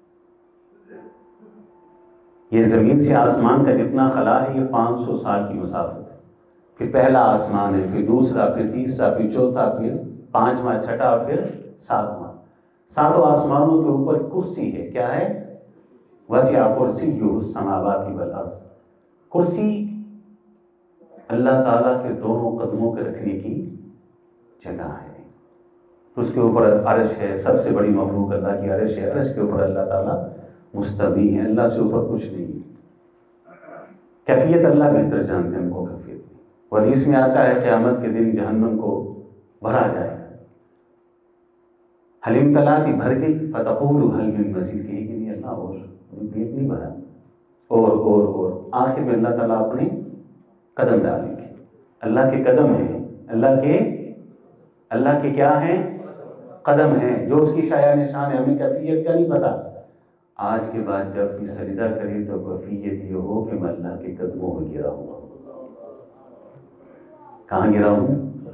یہ زمین سے آسمان کا جتنا خلا ہے، یہ پانچ سو سال کی مسافت ہے۔ پھر پہلا آسمان ہے، پھر دوسرا، پھر تیسرا، پھر چوتھا، پھر پانچواں، چھٹا، پھر ساتواں۔ ساتوں آسمانوں کے اوپر کرسی ہے، کیا ہے؟ وسع کرسیہ السماوات والارض۔ کرسی اللہ تعالیٰ کے دونوں قدموں کے رکھنے کی جگہ ہے۔ اس کے اوپر عرش ہے، سب سے بڑی مخلوق اللہ کی عرش ہے، عرش کے اوپر اللہ تعالیٰ مستوی ہے، اللہ سے اوپر کچھ نہیں ہے۔ کیفیت اللہ بہتر جانتے ہیں ان کو کیفیت، اور حدیث میں آتا ہے قیامت کے دن جہنم کو بھرا جائے گا، حل امتلأت بھر گئی، فتقول هل من مزید، کہے کہ نہیں اللہ اور پیٹ نہیں بھرا، اور اور اور آخر میں اللہ تعالیٰ اپنے قدم ڈالیں گے۔ اللہ کے قدم ہیں، اللہ کے اللہ کے کیا ہیں؟ قدم ہیں، جو اس کی شایع نشان ہے۔ ہمیں کیفیت کا نہیں پتا۔ آج کے بعد جب بھی سجدہ کرے تو کیفیت یہ ہو کہ میں اللہ کے قدموں میں گرا ہوں۔ کہاں گرا ہوں؟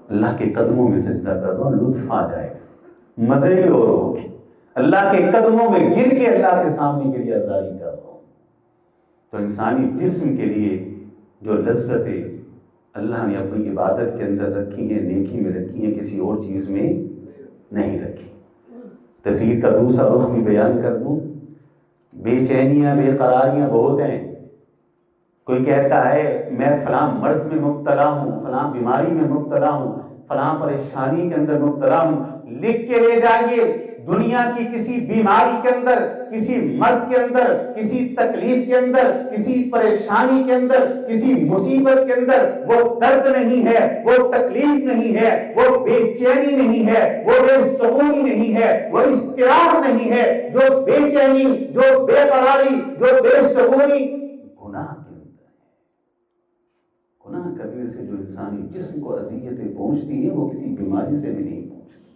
اللہ کے قدموں میں سجدہ کر رہا ہوں، لطف آ جائے گا، مزے ہی اور ہوگی، اللہ کے قدموں میں گر کے اللہ کے سامنے گریہ زاری کر رہا ہوں۔ تو انسانی جسم کے لیے جو لذتیں اللہ نے اپنی عبادت کے اندر رکھی ہیں، نیکی میں رکھی ہیں، کسی اور چیز میں نہیں رکھی۔ تفسیر کا دوسرا رخ بھی بیان کر دوں، بے چینیاں بے قراریاں بہت ہیں۔ کوئی کہتا ہے میں فلاں مرض میں مبتلا ہوں، فلاں بیماری میں مبتلا ہوں، فلاں پریشانی کے اندر مبتلا ہوں، لکھ کے لے جائیے دنیا کی کسی بیماری کے اندر، کسی مرض کے اندر، کسی تکلیف کے اندر، کسی پریشانی کے اندر، کسی مصیبت کے اندر وہ درد نہیں ہے، وہ تکلیف نہیں ہے، وہ بے چینی نہیں ہے، وہ بے سکونی نہیں ہے، وہ اضطراب نہیں ہے۔ جو بے چینی، جو بے قراری، جو بے سکونی گناہ کے اندر ہے۔ گناہ کرنے سے جو انسانی جسم کو اذیتیں پہنچتی ہیں وہ کسی بیماری سے بھی نہیں پہنچتی۔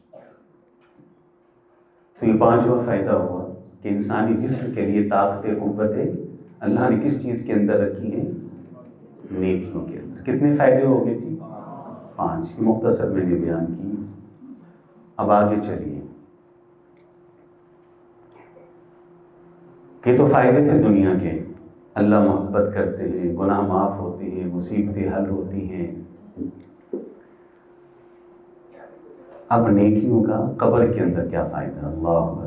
تو یہ پانچواں فائدہ ہوا کہ انسانی جسم کے لیے طاقت قوتیں اللہ نے کس چیز کے اندر رکھی ہیں؟ نیکیوں کے اندر۔ کتنے فائدے ہو گئے جی؟ پانچ، مختصر میں نے بیان کی۔ اب آگے چلیے، یہ تو فائدے تھے دنیا کے، اللہ محبت کرتے ہیں، گناہ معاف ہوتے ہیں، مصیبتیں حل ہوتی ہیں۔ اب نیکیوں کا قبر کے اندر کیا فائدہ؟ اللہ اکبر،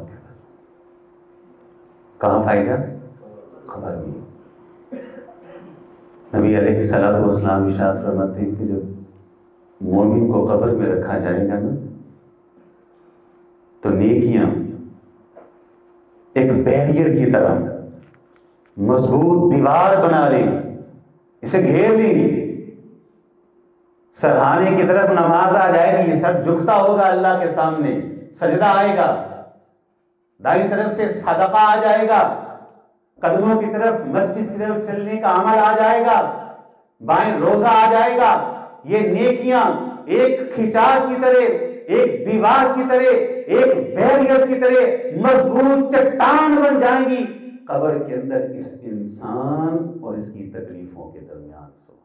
کہاں فائدہ؟ قبر میں۔ نبی علیہ الصلوۃ والسلام ارشاد فرماتے ہیں کہ جب مومن کو قبر میں رکھا جائے گا نا تو نیکیاں ایک بیریئر کی طرح مضبوط دیوار بنا لیں گی، اسے گھیر لیں گی۔ سرہانے کی طرف نماز آ جائے گی، سر جھکتا ہوگا اللہ کے سامنے، سجدہ آئے گا۔ دائیں طرف سے صدقہ آ جائے گا، قدموں کی طرف مسجد کی طرف چلنے کا عمل آ جائے گا، بائیں روزہ آ جائے گا۔ یہ نیکیاں ایک کھچاڑ کی طرح، ایک دیوار کی طرح، ایک بیریئر کی طرح مضبوط چٹان بن جائیں گی قبر کے اندر اس انسان اور اس کی تکلیفوں کے درمیان۔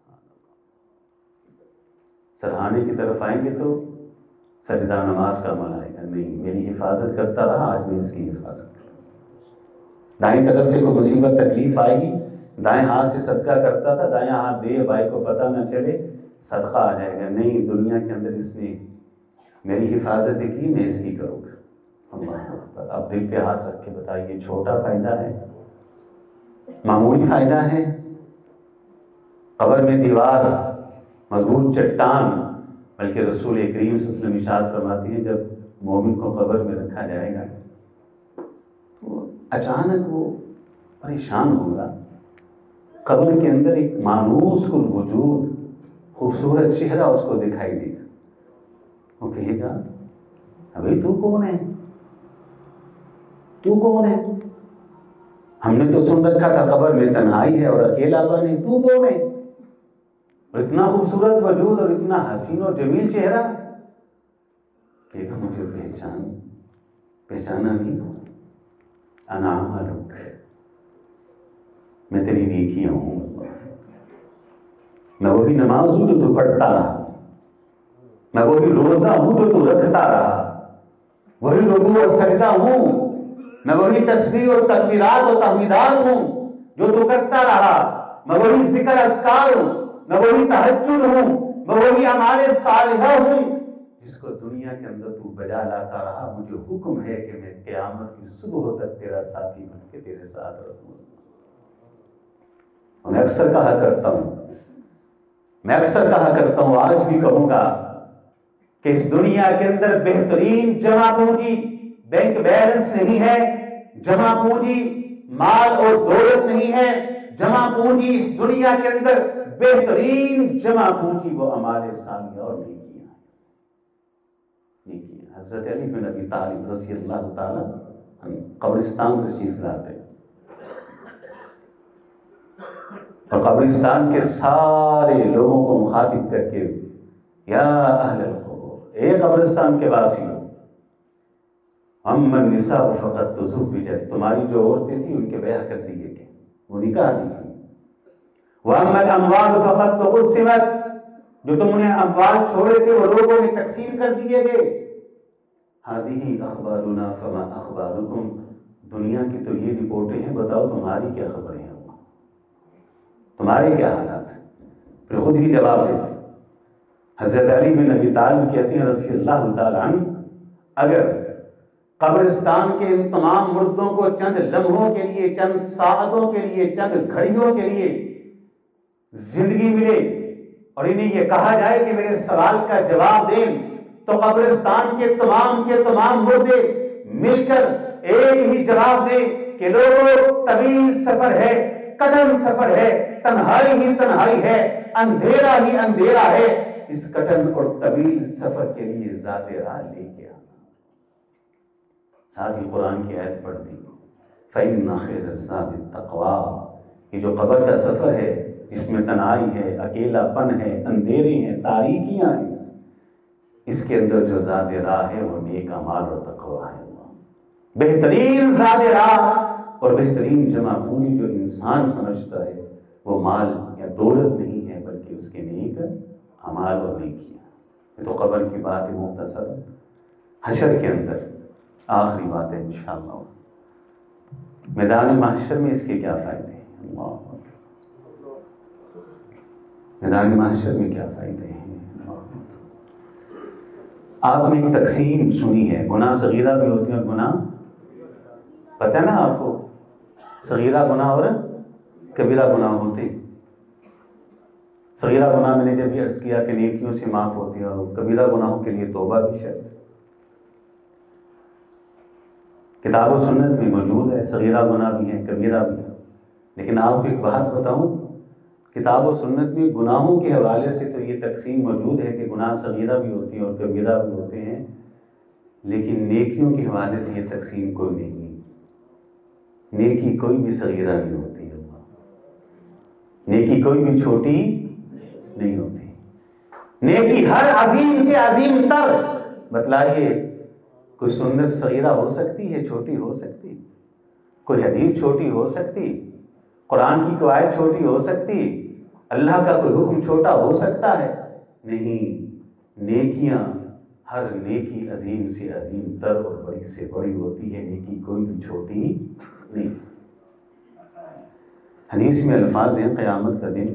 سرہانے کی طرف آئیں گے تو سجدہ نماز کا عمل آئے گا، نہیں میری حفاظت کرتا رہا، آج میں اس کی حفاظت کروں۔ دائیں طرف سے کوئی مصیبت تکلیف آئے گی، دائیں ہاتھ سے صدقہ کرتا تھا، دائیں ہاتھ دے بھائی کو پتہ نہ چلے، صدقہ آ جائے گا، نہیں دنیا کے اندر اس نے میری حفاظت کی، میں اس کی کروں گا۔ اللہ اکبر۔ اب دل پہ ہاتھ رکھ کے بتائیے، چھوٹا فائدہ ہے؟ معمولی فائدہ ہے؟ قبر میں دیوار، مضبوط چٹان، بلکہ رسول کریم صلی اللہ علیہ وسلم ارشاد فرماتی ہیں جب مومن کو قبر میں رکھا جائے گا تو اچانک وہ پریشان ہوگا، قبر کے اندر ایک مانوس کل وجود، خوبصورت چہرہ اس کو دکھائی دے گا۔ وہ کہے گا ابھی تو کون ہے؟ تو کون ہے؟ ہم نے تو سن رکھا تھا قبر میں تنہائی ہے اور اکیلا پن ہے، تو کون ہے؟ اور اتنا خوبصورت وجود اور اتنا حسین اور جمیل چہرہ، کہ مجھے پہچان پہچانا نہیں؟ انا عملک، میں تیری نیکیاں ہوں، میں وہی نماز ہوں جو تو پڑھتا رہا، میں وہی روزہ ہوں جو تو رکھتا رہا، وہی رکوع اور سجدہ ہوں، میں وہی تسبیح اور تکبیرات اور تحمیدات ہوں جو تو کرتا رہا، میں وہی ذکر اذکار ہوں، میں وہی تہجد ہوں، میں وہی اعمال صالحہ ہوں جس کو دنیا کے اندر تو بجا لاتا رہا۔ مجھے حکم ہے کہ میں قیامت کی صبح تک تیرا ساتھی بن کے تیرے ساتھ رہوں۔ میں اکثر کہا کرتا ہوں میں اکثر کہا کرتا ہوں آج بھی کہوں گا کہ اس دنیا کے اندر بہترین جمع پونجی بینک بیلنس نہیں ہے، جمع پونجی مال اور دولت نہیں ہے، جمع پونجی اس دنیا کے اندر بہترین جمع پونجی وہ اعمال صالحہ اور نیکیاں نیکیاں۔ حضرت علی بن ابی طالب رضی اللہ تعالی قبرستان تشریف لاتے اور قبرستان کے سارے لوگوں کو مخاطب کر کے یا اہل القبور، اے قبرستان کے واسیوں، اما النساء فقط تزوجت، تمہاری جو عورتیں تھیں ان کے بیاہ کر دیے گئے، وہ نکاح دی گئی، واما الاموال فقط قسمت، جو تم نے اموال چھوڑے تھے وہ لوگوں میں تقسیم کر دیے گئے. ہذہ اخبارنا فما اخبارکم، دنیا کی تو یہ رپورٹیں ہیں، بتاؤ تمہاری کیا خبریں ہیں، تمہارے کیا حالات ہیں. پھر خود ہی جواب دیتے. حضرت علی بن ابی طالب کہتے ہیں رضی اللہ تعالی عنہ، اگر قبرستان کے ان تمام مردوں کو چند لمحوں کے لیے، چند ساعتوں کے لیے، چند گھڑیوں کے لیے زندگی ملے اور انہیں یہ کہا جائے کہ میرے سوال کا جواب دیں، تو قبرستان کے تمام کے تمام مردے مل کر ایک ہی جواب دیں کہ لوگوں طویل سفر ہے، کٹن سفر ہے، تنہائی ہی تنہائی ہے، اندھیرا ہی اندھیرا ہے، اس کٹن اور طویل سفر کے لیے ذات راہ لے کے آنا. ساتھ ہی قرآن کی آیت پڑھ دی، فَإِنَّ خَيْرَ الزَّادِ التَّقْوَىٰ، یہ جو قبر کا سفر ہے جس میں تنہائی ہے، اکیلا پن ہے، اندھیرے ہیں، تاریکیاں ہیں، اس کے اندر جو زاد راہ ہے وہ نیک اعمال اور تقویٰ ہے. بہترین زاد راہ اور بہترین جمع پوری جو انسان سمجھتا ہے وہ مال یا دولت نہیں ہے، بلکہ اس کے نیک اعمال اور نیکیاں. یہ تو قبر کی بات ہے مختصر. حشر کے اندر آخری بات ہے انشاءاللہ، میدان محشر میں اس کے کیا فائدے ہیں. اللہ میدان محشر میں کیا فائدے ہیں. آپ نے ایک تقسیم سنی ہے، گناہ صغیرہ بھی ہوتی ہے اور گناہ، پتہ ہے نا آپ کو، صغیرہ گناہ اور کبیرہ گناہ ہوتے. صغیرہ گناہ میں نے جب یہ عرض کیا کہ نیکیوں سے معاف ہوتی ہے، اور کبیرہ گناہوں کے لیے توبہ بھی شرط. کتاب و سنت میں موجود ہے، صغیرہ گناہ بھی ہیں، کبیرہ بھی ہیں. لیکن آپ کو ایک بات بتاؤں، کتاب و سنت میں گناہوں کے حوالے سے تو یہ تقسیم موجود ہے کہ گناہ صغیرہ بھی ہوتی ہیں اور کبیرہ بھی ہوتے ہیں، لیکن نیکیوں کے حوالے سے یہ تقسیم کوئی نہیں. نیکی کوئی بھی صغیرہ نہیں ہوتی، نیکی کوئی بھی چھوٹی نہیں ہوتی. نیکی ہر عظیم سے عظیم تر. بتلائیے، کوئی سنت صغیرہ ہو سکتی ہے، چھوٹی ہو سکتی، کوئی حدیث چھوٹی ہو سکتی، قرآن کی کوئی آیت چھوٹی ہو سکتی، اللہ کا کوئی حکم چھوٹا ہو سکتا ہے؟ نہیں. نیکیاں ہر نیکی عظیم سے عظیم تر اور بڑی سے بڑی ہوتی ہے، نیکی کوئی بھی چھوٹی نہیں. حدیث میں الفاظ ہیں، قیامت کا دن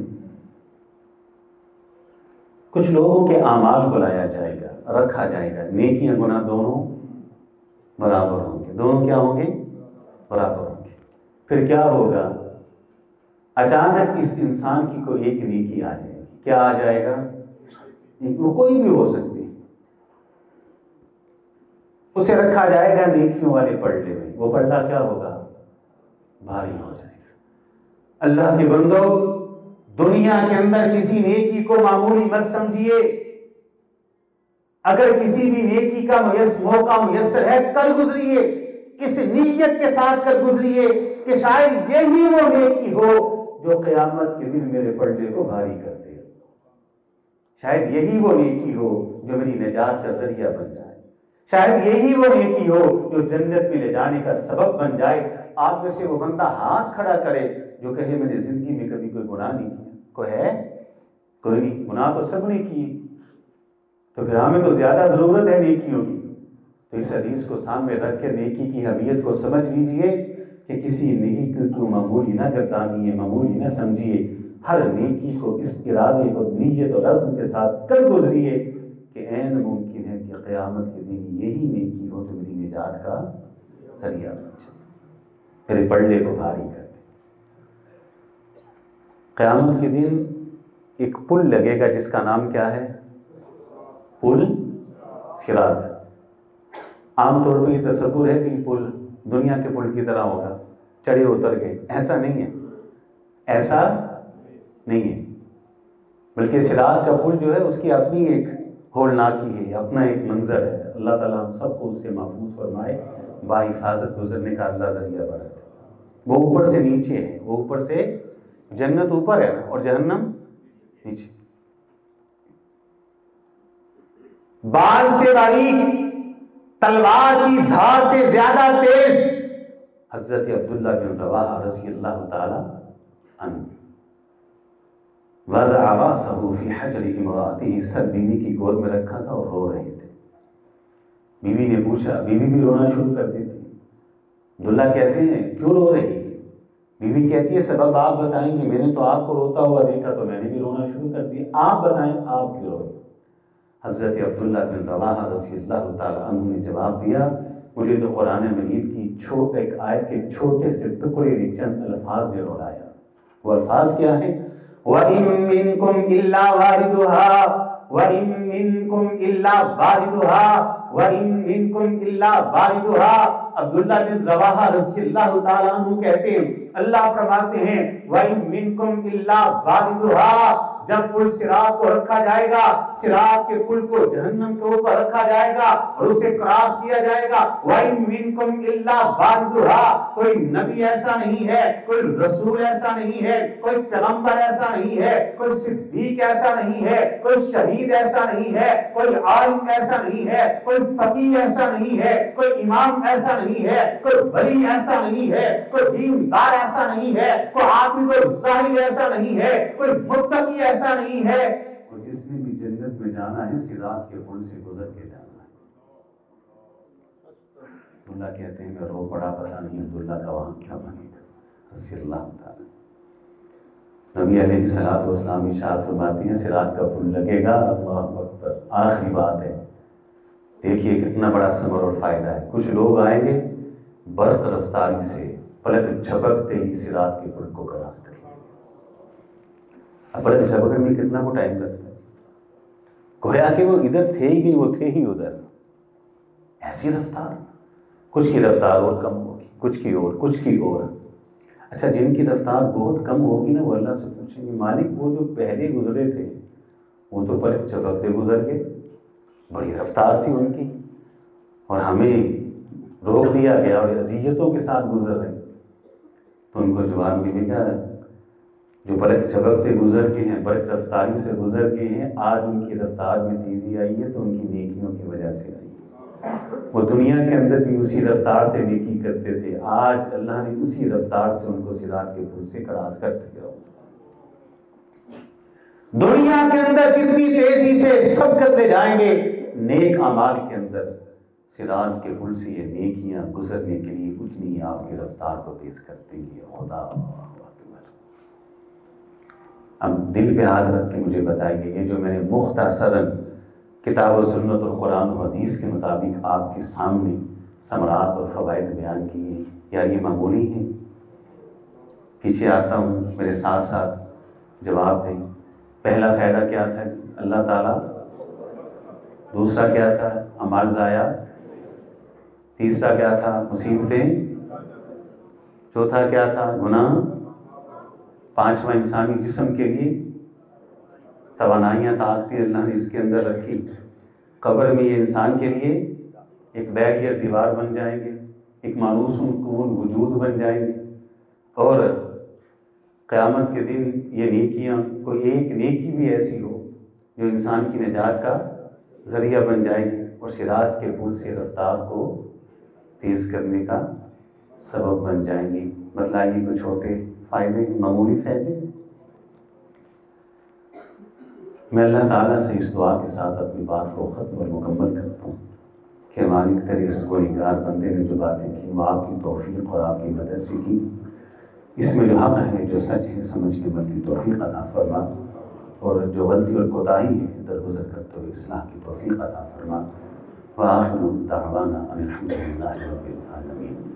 کچھ لوگوں کے اعمال کو لایا جائے گا، رکھا جائے گا، نیکیاں گناہ دونوں برابر ہوں گے. دونوں کیا ہوں گے؟ برابر ہوں گے. پھر کیا ہوگا؟ اچانک اس انسان کی کوئی ایک نیکی آ جائے گی. کیا آ جائے گا؟ وہ کوئی بھی ہو سکتی. اسے رکھا جائے گا نیکیوں والے پلڑے میں. وہ پلڑا کیا ہوگا؟ بھاری ہو جائے گا. اللہ کے بندو، دنیا کے اندر کسی نیکی کو معمولی مت سمجھیے. اگر کسی بھی نیکی کا موقع میسر ہے، کر گزریے، اس نیت کے ساتھ کر گزریے کہ شاید یہی وہ نیکی ہو جو قیامت کے دن میرے پلڑے کو بھاری کر دے. شاید یہی وہ نیکی ہو جو میری نجات کا ذریعہ بن جائے. شاید یہی وہ نیکی ہو جو جنت میں لے جانے کا سبب بن جائے. آپ میں سے وہ بندہ ہاتھ کھڑا کرے جو کہے میں نے زندگی میں کبھی کوئی گناہ نہیں کیا. کوئی ہے؟ کوئی نہیں. گناہ تو سب نے کیے. تو پھر ہمیں تو زیادہ ضرورت ہے نیکیوں کی. تو اس حدیث کو سامنے رکھ کے نیکی کی اہمیت کو سمجھ لیجئے کہ کسی نیکی کو معمولی نہ گردانیے، معمولی نہ سمجھیے. ہر نیکی کو اس ارادے اور نیت اور عزم کے ساتھ کر گزریے کہ عین ممکن ہے کہ قیامت کے دن یہی نیکی ہو جو میری نجات کا ذریعہ بن جائے، میرے پلڑے کو بھاری کر دے. قیامت کے دن ایک پل لگے گا جس کا نام کیا ہے؟ پل صراط. عام طور پہ یہ تصور ہے کہ پل دنیا کے پل کی طرح ہوگا، چڑھے اتر گئے. ایسا نہیں ہے، ایسا نہیں ہے. بلکہ صراط کا پل جو ہے اس کی اپنی ایک ہولناکی ہے، اپنا ایک منظر ہے. اللہ تعالیٰ ہم سب کو اس سے محفوظ فرمائے، با حفاظت گزرنے کا اللہ ذریعہ برکت. وہ اوپر سے نیچے ہے، وہ اوپر سے جنت اوپر ہے اور جہنم نیچے. بال سے باریک، تلوار کی دھار سے زیادہ تیز. حضرت عبداللہ بن رواحہ رضی اللہ تعالی عنہ. وضع رأسه فی حجر امرأته، سر بیوی کی گود میں رکھا تھا اور رو رہے تھے۔ بیوی نے پوچھا، بیوی بھی رونا شروع کر دیتی۔ عبداللہ کہتے ہیں کیوں رو رہی ہے؟ بیوی کہتی ہے سبب آپ بتائیں کہ میں نے تو آپ کو روتا ہوا دیکھا تو میں نے بھی رونا شروع کر دیا، آپ بتائیں آپ کیوں رو رہے؟ حضرت عبداللہ بن رواحہ رضی اللہ تعالی عنہ نے جواب دیا، مجھے تو قرآن مجید کی چھوٹے ایک آیت کے چھوٹے سے ٹکڑے نے چند الفاظ میں رولایا۔ وہ الفاظ کیا ہیں؟ وَإِن مِّنكُمْ إِلَّا وَارِدُهَا وَإِن مِّنكُمْ إِلَّا وَارِدُهَا وَإِن مِّنكُمْ إِلَّا وَارِدُهَا۔ عبداللہ بن رواحہ رضی اللہ تعالیٰ عنہ کہتے ہیں، اللہ فرماتے ہیں وَإِن مِّنكُمْ إِلَّا وَارِدُهَا، جب پل صراط کو رکھا جائے گا، صراط کے پل کو جہنم کے اوپر رکھا جائے گا اور اسے کراس کیا جائے گا، وَإِن مِّنكُمْ إِلَّا وَارِدُهَا، کوئی نبی ایسا نہیں ہے، کوئی رسول ایسا نہیں ہے، کوئی پیغمبر ایسا نہیں ہے، کوئی صدیق ایسا نہیں ہے، کوئی شہید ایسا نہیں ہے، کوئی عالم ایسا نہیں ہے، کوئی فقیہ ایسا نہیں ہے، کوئی امام ایسا نہیں ہے، کوئی ولی ایسا نہیں ہے، کوئی دیندار ایسا نہیں ہے، کوئی عابد و زاہد ایسا نہیں ہے، کوئی متقی ایسا نہیں ہے، اور جس نے بھی جنت میں جانا ہے صراط کے پل سے گزر کے جانا ہے۔ عبداللہ کہتے ہیں میں رو پڑا، پتا نہیں عبداللہ کا وہاں کیا بنے گا رضی اللہ تعالی۔ نبی علیہ الصلوۃ والسلام ارشاد فرماتی ہیں صراط کا پل لگے گا، اللہ اکبر، آخری بات ہے، دیکھیے کتنا بڑا ثمر اور فائدہ ہے۔ کچھ لوگ آئیں گے برق رفتاری سے پلک جھپکتے ہی صراط کے پل کو کراس کریں گے۔ اب پلک جھپکنے میں کتنا وہ ٹائم لگتا ہے، گویا کہ وہ ادھر تھے ہی نہیں، وہ تھے ہی ادھر۔ ایسی رفتار، کچھ کی رفتار اور کم ہوگی، کچھ کی اور، کچھ کی اور۔ اچھا جن کی رفتار بہت کم ہوگی نا، وہ اللہ سے پوچھیں گے مالک وہ جو پہلے گزرے تھے وہ تو پلک جھپکتے گزر گئے، بڑی رفتار تھی ان کی، اور ہمیں روک دیا گیا اور اذیتوں کے ساتھ گزر رہے۔ تو ان کو جواب ملے گا جو پلک جھپکتے گزر کے ہیں، برق رفتاری سے گزر کے ہیں، آج ان کی رفتار میں تیزی آئی ہے تو ان کی نیکیوں کی وجہ سے آئی ہے۔ وہ دنیا کے اندر بھی اسی رفتار سے نیکی کرتے تھے، آج اللہ نے اسی رفتار سے ان کو صراط کے پل سے کراس کر دیا۔ دنیا کے اندر جتنی تیزی سے سبقت لے جائیں گے نیک اعمال کے اندر، صراط کے پل سے یہ نیکیاں گزرنے کے لیے اتنی ہی آپ کی رفتار کو تیز کرتی ہے۔ خدا اکبر۔ اب دل پہ ہاتھ رکھ کے مجھے بتائیے، یہ جو میں نے مختصراً کتاب و سنت اور قرآن و حدیث کے مطابق آپ کے سامنے ثمرات اور فوائد بیان کیے ہیں، یا یہ معمولی ہیں؟ پیچھے آتا ہوں، میرے ساتھ ساتھ جواب دیں۔ پہلا فائدہ کیا تھا جی؟ اللہ تعالیٰ۔ دوسرا کیا تھا؟ اعمال ضائع۔ تیسرا کیا تھا؟ مصیبتیں۔ چوتھا کیا تھا؟ گناہ۔ پانچواں انسانی جسم کے لیے توانائیاں، طاقتیں اللہ نے اس کے اندر رکھی، قبر میں یہ انسان کے لیے ایک بیریئر، دیوار بن جائیں گے، ایک مانوس کون وجود بن جائیں گے، اور قیامت کے دن یہ نیکیاں، کوئی ایک نیکی بھی ایسی ہو جو انسان کی نجات کا ذریعہ بن جائے گی اور صراط کے پل سے رفتار کو تیز کرنے کا سبب بن جائیں گی۔ بتلائیے کوئی چھوٹے فائدے، معمولی فائدے۔ میں اللہ تعالیٰ سے اس دعا کے ساتھ اپنی بات کو ختم اور مکمل کرتا ہوں کہ مالک تیرے اس گنہگار بندے نے جو باتیں کی وہ آپ کی توفیق اور آپ کی مدد سے کی، اس میں جو حق ہے، جو سچ ہے، سمجھ کے عمل کی توفیق عطا فرما، اور جو غلطی اور کوتاہی ہے درگزر کرتے ہوئے اصلاح کی توفیق عطا فرما۔ وآخر دعوانا ان الحمد للہ رب العالمین۔